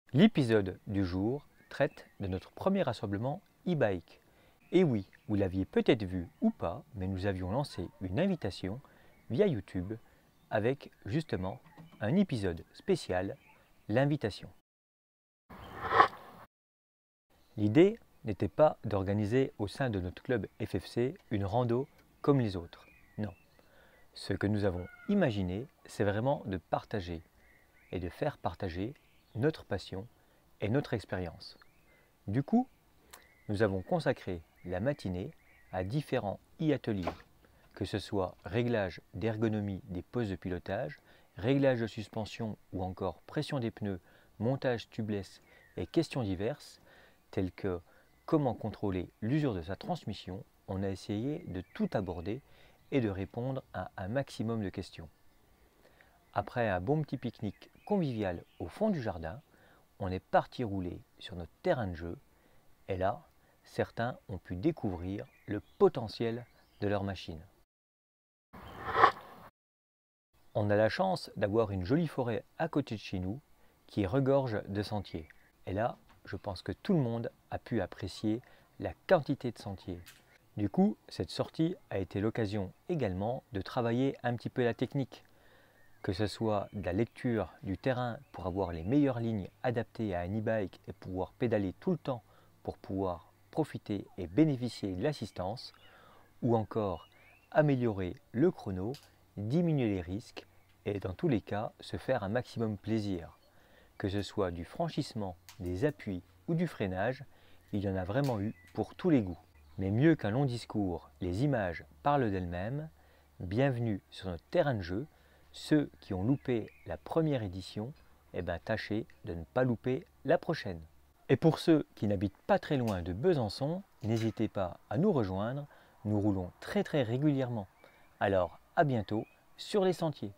L'épisode du jour traite de notre premier rassemblement e-bike. Et oui, vous l'aviez peut-être vu ou pas, mais nous avions lancé une invitation via YouTube avec justement un épisode spécial, l'invitation. L'idée n'était pas d'organiser au sein de notre club FFC une rando comme les autres. Non. Ce que nous avons imaginé, c'est vraiment de partager et de faire partager notre passion et notre expérience. Du coup, nous avons consacré la matinée à différents e-ateliers, que ce soit réglage d'ergonomie des postes de pilotage, réglage de suspension ou encore pression des pneus, montage tubeless et questions diverses, telles que comment contrôler l'usure de sa transmission. On a essayé de tout aborder et de répondre à un maximum de questions. Après un bon petit pique-nique convivial au fond du jardin, on est parti rouler sur notre terrain de jeu et là, certains ont pu découvrir le potentiel de leur machine. On a la chance d'avoir une jolie forêt à côté de chez nous qui regorge de sentiers. Et là, je pense que tout le monde a pu apprécier la quantité de sentiers. Du coup, cette sortie a été l'occasion également de travailler un petit peu la technique, que ce soit de la lecture du terrain pour avoir les meilleures lignes adaptées à un e-bike et pouvoir pédaler tout le temps pour pouvoir profiter et bénéficier de l'assistance, ou encore améliorer le chrono, diminuer les risques et dans tous les cas se faire un maximum plaisir. Que ce soit du franchissement, des appuis ou du freinage, il y en a vraiment eu pour tous les goûts. Mais mieux qu'un long discours, les images parlent d'elles-mêmes. Bienvenue sur notre terrain de jeu. Ceux qui ont loupé la première édition, tâchez de ne pas louper la prochaine. Et pour ceux qui n'habitent pas très loin de Besançon, n'hésitez pas à nous rejoindre. Nous roulons très régulièrement. Alors à bientôt sur les sentiers.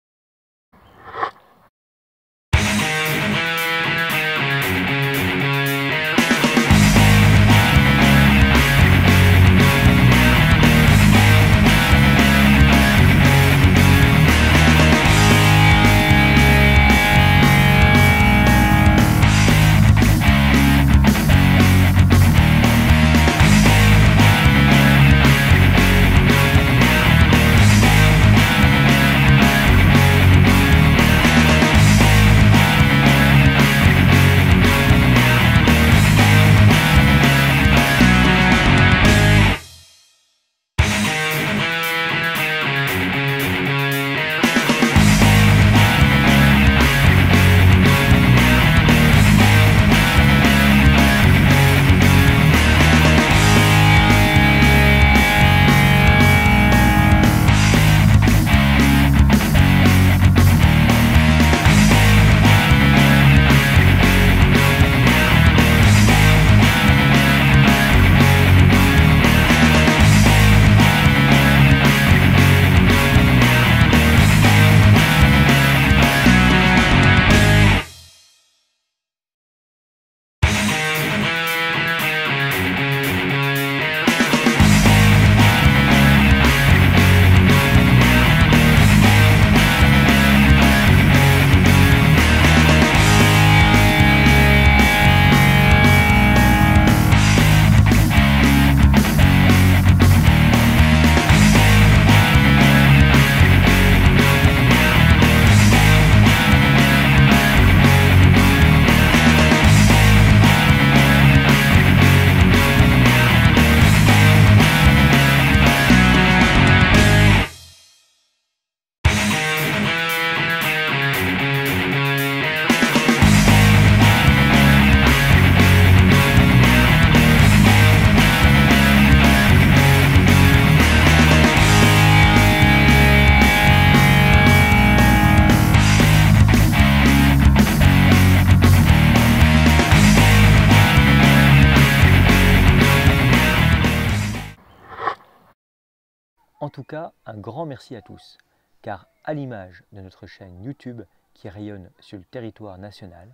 En tout cas, un grand merci à tous, car à l'image de notre chaîne YouTube qui rayonne sur le territoire national,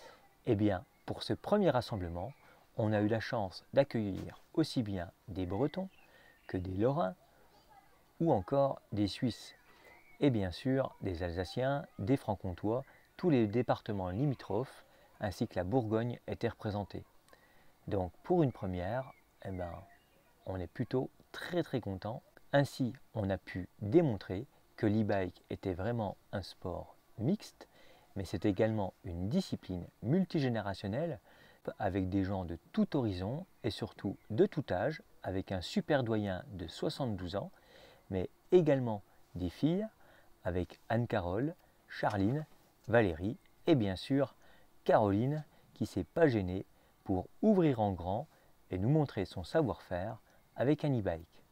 pour ce premier rassemblement, on a eu la chance d'accueillir aussi bien des Bretons que des Lorrains ou encore des Suisses, et bien sûr des Alsaciens, des Franc-Comtois, tous les départements limitrophes ainsi que la Bourgogne étaient représentés. Donc pour une première, on est plutôt très content. Ainsi, on a pu démontrer que l'e-bike était vraiment un sport mixte, mais c'est également une discipline multigénérationnelle avec des gens de tout horizon et surtout de tout âge, avec un super doyen de 72 ans, mais également des filles avec Anne-Carole, Charline, Valérie et bien sûr Caroline qui s'est pas gênée pour ouvrir en grand et nous montrer son savoir-faire avec un e-bike.